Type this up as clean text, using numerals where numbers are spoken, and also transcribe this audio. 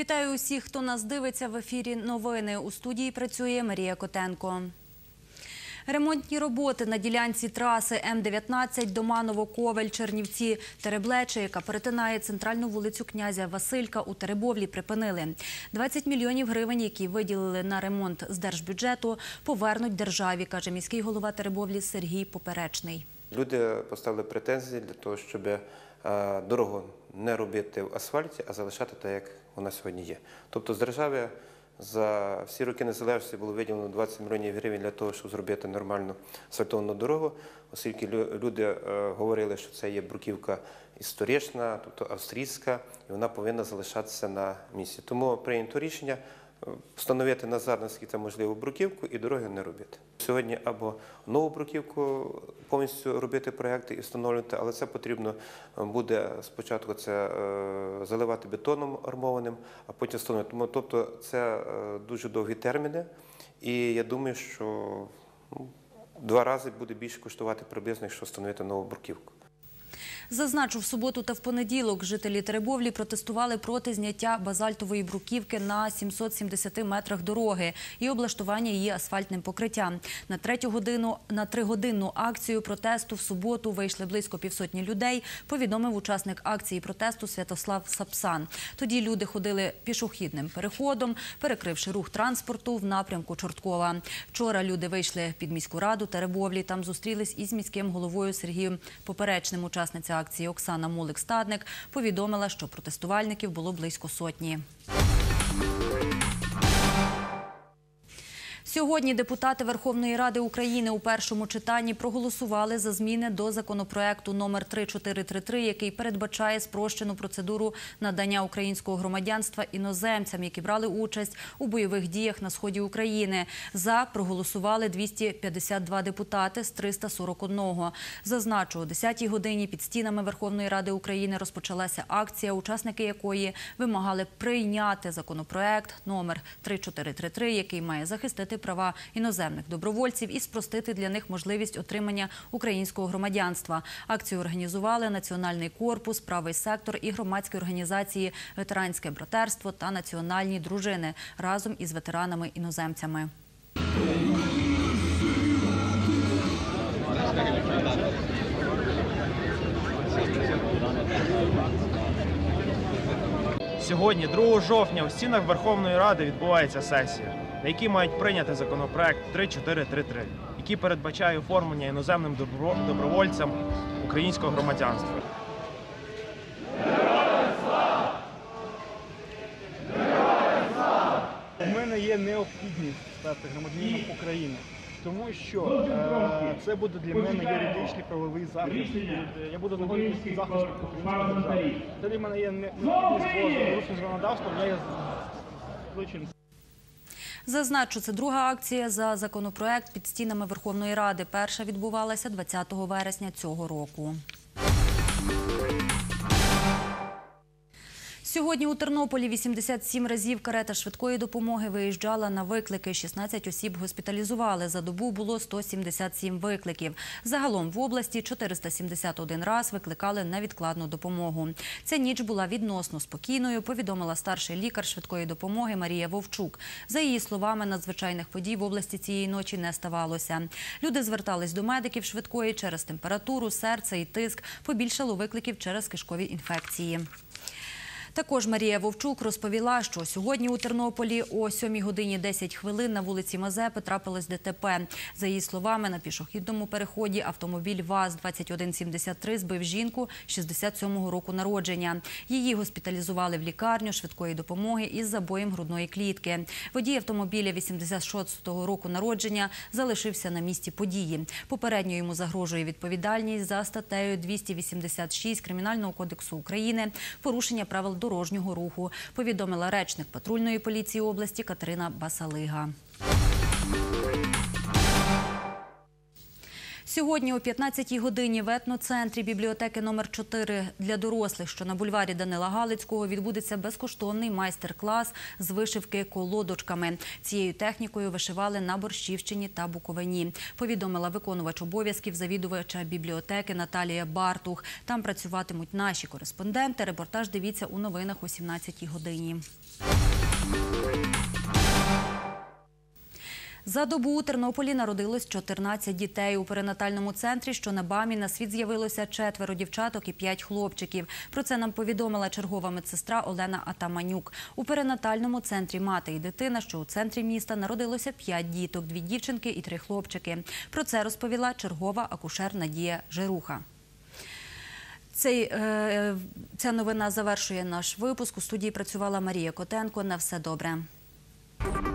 Вітаю усіх, хто нас дивиться. В ефірі новини. У студії працює Марія Котенко. Ремонтні роботи на ділянці траси М-19 Доманово-Ковель-Чернівці-Тереблече, яка перетинає центральну вулицю князя Василька у Теребовлі, припинили. 20 мільйонів гривень, які виділили на ремонт з держбюджету, повернуть державі, каже міський голова Теребовлі Сергій Поперечний. Люди поставили претензії для того, щоб дорогу не робити в асфальті, а залишати так, як вона сьогодні є. Тобто з держави за всі роки незалежності було виділено 20 мільйонів гривень для того, щоб зробити нормальну асфальтовану дорогу, оскільки люди говорили, що це є бруківка історична, тобто австрійська, і вона повинна залишатися на місці. Тому прийнято рішення встановити назад, наскільки це можливо, бруківку і дороги не робити. Сьогодні або нову бруківку повністю робити проєкти і встановлювати, але це потрібно буде спочатку це заливати бетоном армованим, а потім встановлювати. Тобто це дуже довгі терміни, і я думаю, що 2 рази буде більше коштувати приблизно, якщо встановити нову бруківку. Зазначу, в суботу та в понеділок жителі Теребовлі протестували проти зняття базальтової бруківки на 770 метрах дороги і облаштування її асфальтним покриттям. На 3-годинну акцію протесту в суботу вийшли близько півсотні людей, повідомив учасник акції протесту Святослав Сапсан. Тоді люди ходили пішохідним переходом, перекривши рух транспорту в напрямку Чорткова. Вчора люди вийшли під міську раду Теребовлі, там зустрілись із міським головою Сергієм Поперечним. Учасниця акції Оксана Молик-Стадник повідомила, що протестувальників було близько сотні. Сьогодні депутати Верховної Ради України у першому читанні проголосували за зміни до законопроекту номер 3433, який передбачає спрощену процедуру надання українського громадянства іноземцям, які брали участь у бойових діях на сході України. За проголосували 252 депутати з 341. Зазначу, о 10-й годині під стінами Верховної Ради України розпочалася акція, учасники якої вимагали прийняти законопроект номер 3433, який має захистити права іноземних добровольців і спростити для них можливість отримання українського громадянства. Акцію організували Національний корпус, Правий сектор і громадські організації «Ветеранське братерство» та «Національні дружини» разом із ветеранами-іноземцями. Сьогодні, 2 жовтня, у стінах Верховної Ради відбувається сесія, на якій мають прийняти законопроект 3433, який передбачає оформлення іноземним добровольцям українського громадянства. У мене є необхідність стати громадянином України, тому що це буде для мене юридичний правовий захист. Я буду знаходитися захисту української держави. Тоді в мене є необхідність по порушенню законодавства, я є злочинцем. Зазначу, це друга акція за законопроект під стінами Верховної Ради. Перша відбувалася 20 вересня цього року. Сьогодні у Тернополі 87 разів карета швидкої допомоги виїжджала на виклики. 16 осіб госпіталізували. За добу було 177 викликів. Загалом в області 471 раз викликали невідкладну допомогу. Ця ніч була відносно спокійною, повідомила старший лікар швидкої допомоги Марія Вовчук. За її словами, надзвичайних подій в області цієї ночі не ставалося. Люди звертались до медиків швидкої через температуру, серце і тиск. Побільшало викликів через кишкові інфекції. Також Марія Вовчук розповіла, що сьогодні у Тернополі о 7 годині 10 хвилин на вулиці Мазепи трапилось ДТП. За її словами, на пішохідному переході автомобіль ВАЗ-2173 збив жінку 67-го року народження. Її госпіталізували в лікарню швидкої допомоги із забоєм грудної клітки. Водій автомобіля 86-го року народження залишився на місці події. Попередньо йому загрожує відповідальність за статтею 286 Кримінального кодексу України «Порушення правил дорожнього руху», повідомила речник патрульної поліції області Катерина Басалига. Сьогодні о 15-й годині в етноцентрі бібліотеки номер 4 для дорослих, що на бульварі Данила Галицького, відбудеться безкоштовний майстер-клас з вишивки колодочками. Цією технікою вишивали на Борщівщині та Буковині, повідомила виконувач обов'язків завідувача бібліотеки Наталія Бартух. Там працюватимуть наші кореспонденти. Репортаж дивіться у новинах о 17-й годині. За добу у Тернополі народилось 14 дітей. У перинатальному центрі, що на БАМі, на світ з'явилося 4 дівчаток і 5 хлопчиків. Про це нам повідомила чергова медсестра Олена Атаманюк. У перинатальному центрі «Мати і дитина», що у центрі міста, народилося 5 діток, 2 дівчинки і 3 хлопчики. Про це розповіла чергова акушер Надія Жируха. Ця новина завершує наш випуск. У студії працювала Марія Котенко. На все добре.